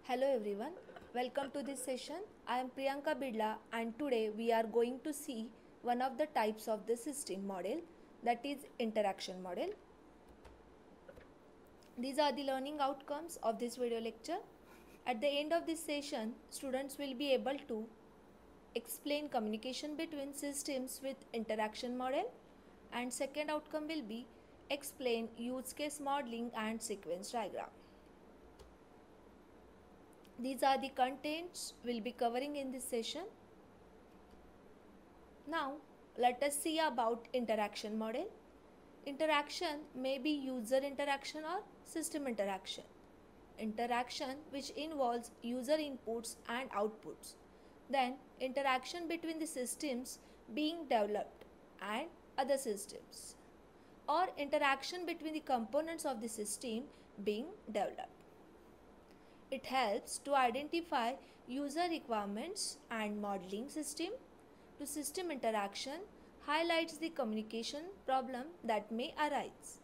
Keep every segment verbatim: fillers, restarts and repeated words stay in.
Hello everyone, welcome to this session. I am Priyanka Bidla and today we are going to see one of the types of the system model, that is interaction model. These are the learning outcomes of this video lecture. At the end of this session, students will be able to explain communication between systems with interaction model, and second outcome will be explain use case modeling and sequence diagram. These are the contents we'll be covering in this session. Now, let us see about interaction model. Interaction may be user interaction or system interaction. Interaction which involves user inputs and outputs. Then, interaction between the systems being developed and other systems. Or interaction between the components of the system being developed. It helps to identify user requirements and modeling system to system interaction, highlights the communication problem that may arise.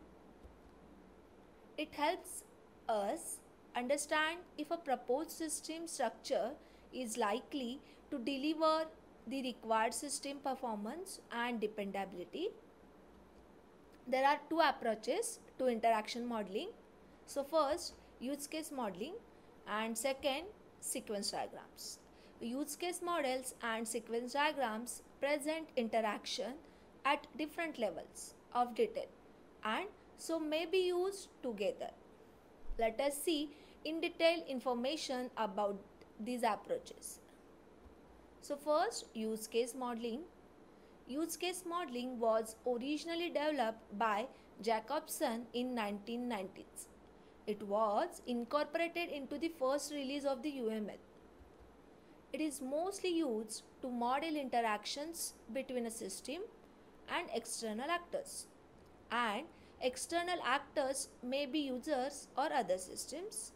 It helps us understand if a proposed system structure is likely to deliver the required system performance and dependability. There are two approaches to interaction modeling. So first, use case modeling, and second, sequence diagrams. Use case models and sequence diagrams present interaction at different levels of detail and so may be used together. Let us see in detail information about these approaches. So first, use case modeling. Use case modeling was originally developed by Jacobson in nineteen nineties. It was incorporated into the first release of the U M L. It is mostly used to model interactions between a system and external actors. And external actors may be users or other systems.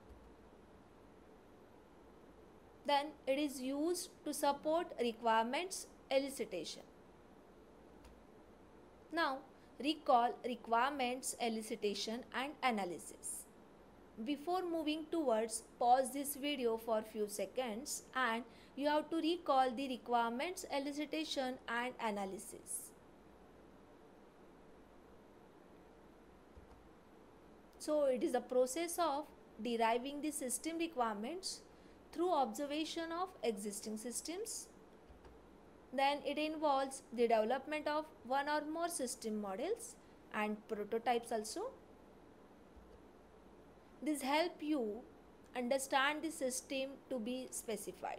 Then it is used to support requirements elicitation. Now, recall requirements elicitation and analysis. Before moving towards, pause this video for few seconds and you have to recall the requirements elicitation and analysis. So it is a process of deriving the system requirements through observation of existing systems. Then it involves the development of one or more system models and prototypes also. This help you understand the system to be specified.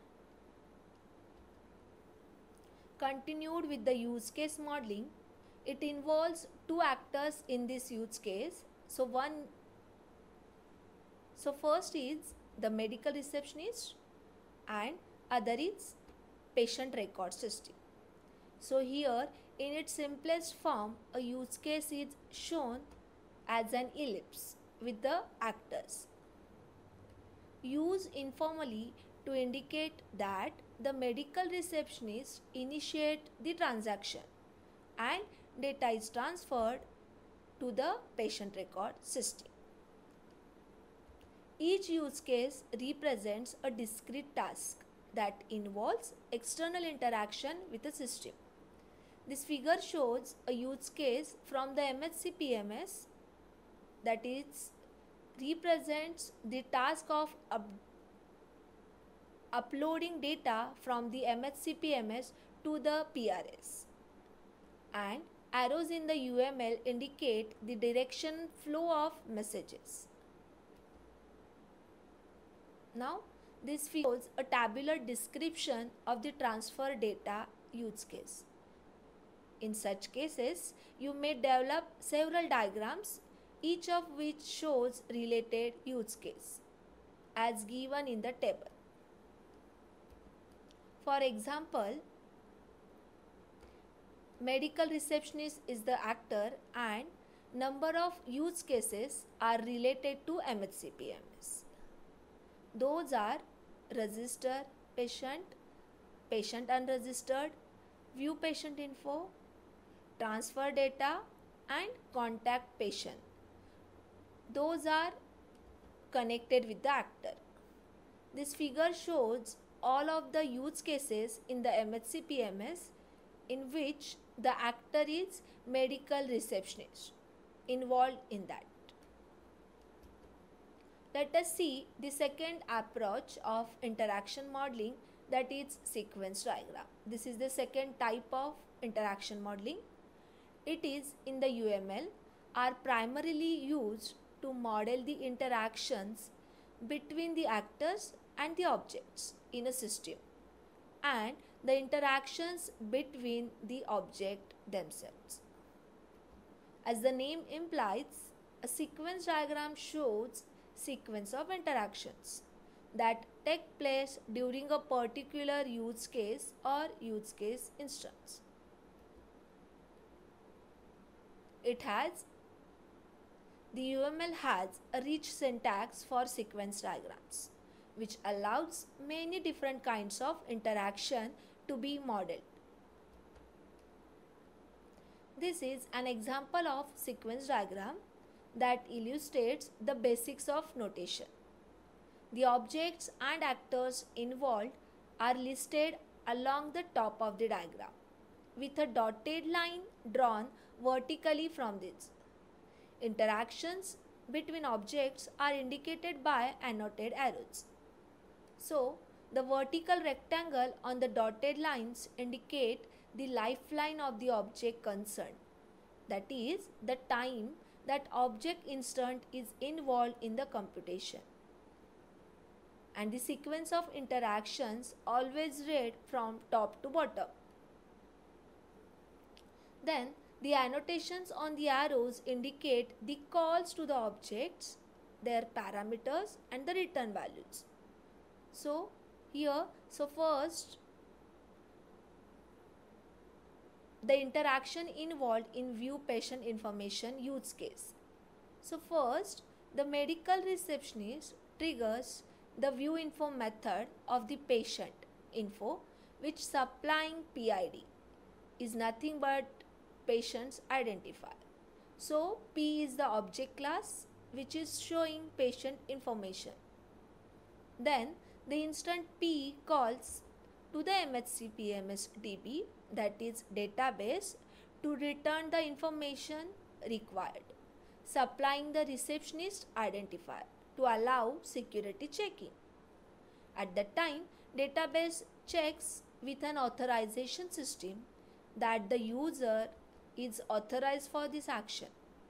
Continued with the use case modeling, it involves two actors in this use case. So one, so first is the medical receptionist and other is patient record system. So here in its simplest form, a use case is shown as an ellipse with the actors. Used informally to indicate that the medical receptionist initiate the transaction and data is transferred to the patient record system. Each use case represents a discrete task that involves external interaction with the system. This figure shows a use case from the M H C P M S that is represents the task of up uploading data from the M H C P M S to the P R S, and arrows in the U M L indicate the direction flow of messages. Now this shows a tabular description of the transfer data use case. In such cases, you may develop several diagrams, each of which shows related use case as given in the table. For example, medical receptionist is the actor and number of use cases are related to M H C P M S. Those are register patient, patient unregistered, view patient info, transfer data and contact patient. Those are connected with the actor. This figure shows all of the use cases in the M H C P M S in which the actor is medical receptionist involved in that. Let us see the second approach of interaction modeling, that is sequence diagram. This is the second type of interaction modeling. It is in the U M L are primarily used to model the interactions between the actors and the objects in a system and the interactions between the object themselves. As the name implies, a sequence diagram shows sequence of interactions that take place during a particular use case or use case instance. It has the U M L has a rich syntax for sequence diagrams, which allows many different kinds of interaction to be modeled. This is an example of sequence diagram that illustrates the basics of notation. The objects and actors involved are listed along the top of the diagram with a dotted line drawn vertically from this. Interactions between objects are indicated by annotated arrows. So, the vertical rectangle on the dotted lines indicate the lifeline of the object concerned, that is, the time that object instant is involved in the computation. And the sequence of interactions always read from top to bottom. Then, the annotations on the arrows indicate the calls to the objects, their parameters and the return values. So, here, so first, the interaction involved in view patient information use case. So, first, the medical receptionist triggers the view info method of the patient info, which supplying P I D is nothing but patient's identifier. So, P is the object class which is showing patient information. Then, the instant P calls to the M H C P M S D B, that is database, to return the information required, supplying the receptionist identifier to allow security checking. At that time, database checks with an authorization system that the user is authorized for this action.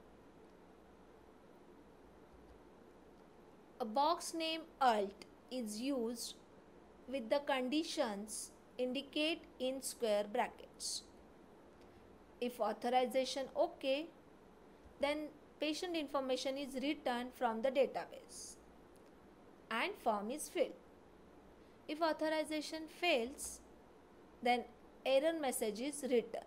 A box name alt is used with the conditions indicate in square brackets. If authorization OK, then patient information is returned from the database and form is filled. If authorization fails, then error message is written.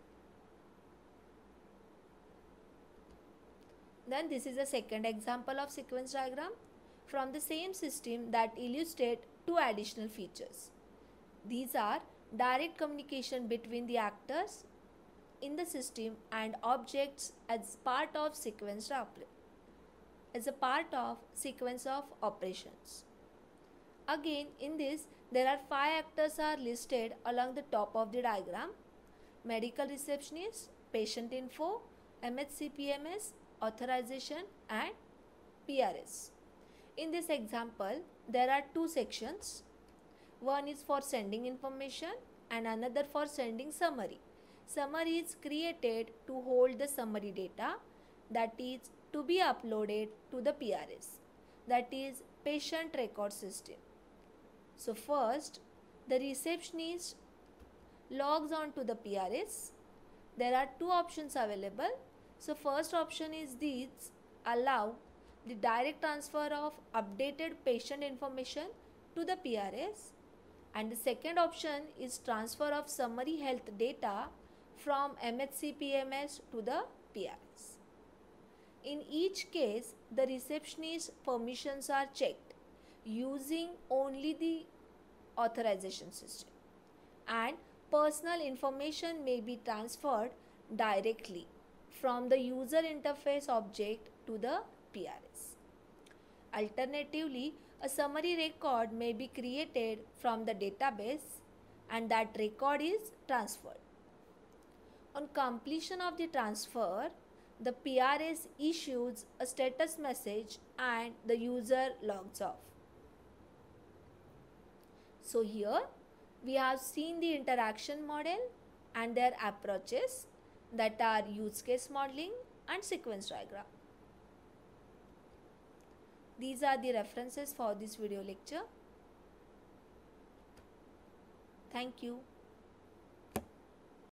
Then this is a second example of sequence diagram from the same system that illustrate two additional features. These are direct communication between the actors in the system and objects as part of sequence as a part of sequence of operations. Again, in this, there are five actors are listed along the top of the diagram: medical receptionist, patient info, M H C P M S, authorization and P R S. In this example, there are two sections. One is for sending information and another for sending summary. Summary is created to hold the summary data that is to be uploaded to the P R S, that is patient record system. So first, the receptionist logs on to the P R S. There are two options available. So first option is these: allow the direct transfer of updated patient information to the P R S, and the second option is transfer of summary health data from M H C P M S to the P R S. In each case, the receptionist permissions are checked using only the authorization system, and personal information may be transferred directly from the user interface object to the P R S. Alternatively, a summary record may be created from the database and that record is transferred. On completion of the transfer, the P R S issues a status message and the user logs off. So here we have seen the interaction model and their approaches, that are use case modeling and sequence diagram. These are the references for this video lecture. Thank you.